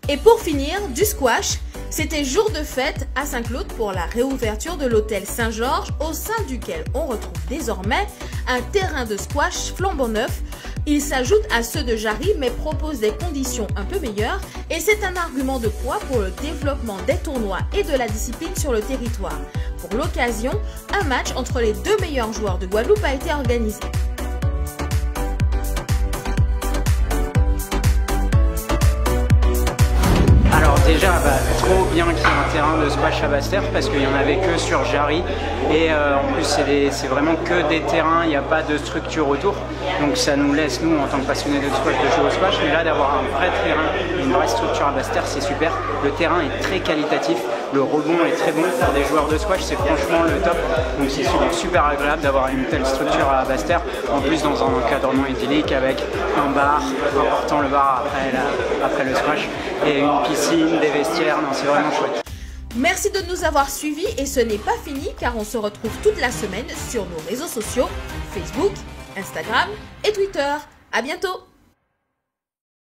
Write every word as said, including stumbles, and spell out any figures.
Et pour finir, du squash. C'était jour de fête à Saint-Claude pour la réouverture de l'hôtel Saint-Georges, au sein duquel on retrouve désormais un terrain de squash flambant neuf. Il s'ajoute à ceux de Jarry mais propose des conditions un peu meilleures et c'est un argument de poids pour le développement des tournois et de la discipline sur le territoire. Pour l'occasion, un match entre les deux meilleurs joueurs de Guadeloupe a été organisé. Déjà, bah, trop bien qu'il y ait un terrain de squash à Basse-Terre parce qu'il n'y en avait que sur Jarry et euh, en plus c'est vraiment que des terrains, il n'y a pas de structure autour, donc ça nous laisse, nous en tant que passionnés de squash, de jouer au squash, mais là d'avoir un vrai terrain, une vraie structure à Basse-Terre, c'est super. Le terrain est très qualitatif, le rebond est très bon pour des joueurs de squash, c'est franchement le top, donc c'est super agréable d'avoir une telle structure à Basse-Terre, en plus dans un encadrement idyllique avec un bar, important le bar après, la, après le squash, et une piscine, des vestiaires, non c'est vraiment chouette. Merci de nous avoir suivis et ce n'est pas fini car on se retrouve toute la semaine sur nos réseaux sociaux, Facebook, Instagram et Twitter. À bientôt!